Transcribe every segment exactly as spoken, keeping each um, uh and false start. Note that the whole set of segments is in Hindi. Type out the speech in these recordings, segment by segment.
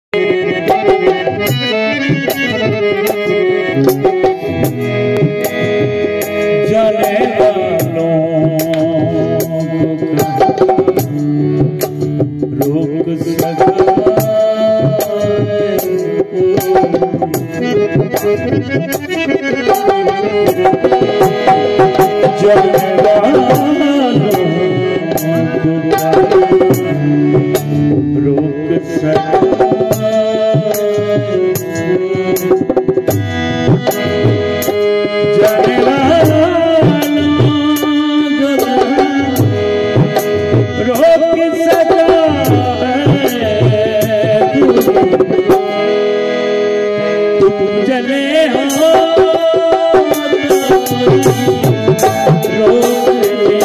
जाने वालों रोक सका जाने वालों रोक सका जाने रोक सका तुम चले हो रोकने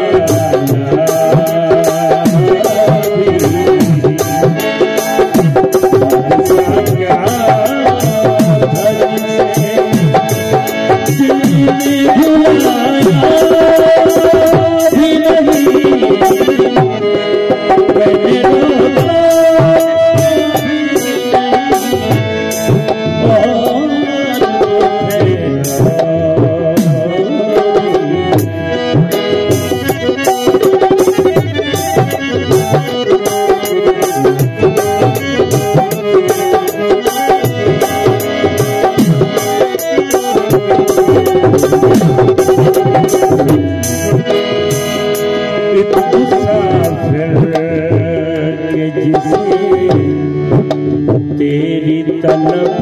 तेरी तलब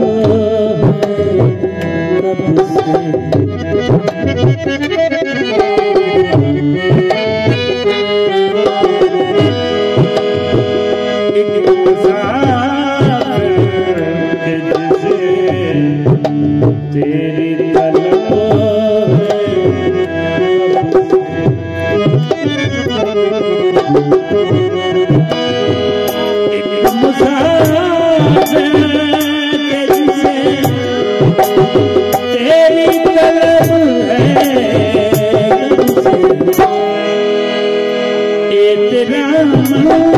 कब से एक मुसाफिर के जिसे तेरी तलब एक मुसाफिर तेरी तलब है तेरा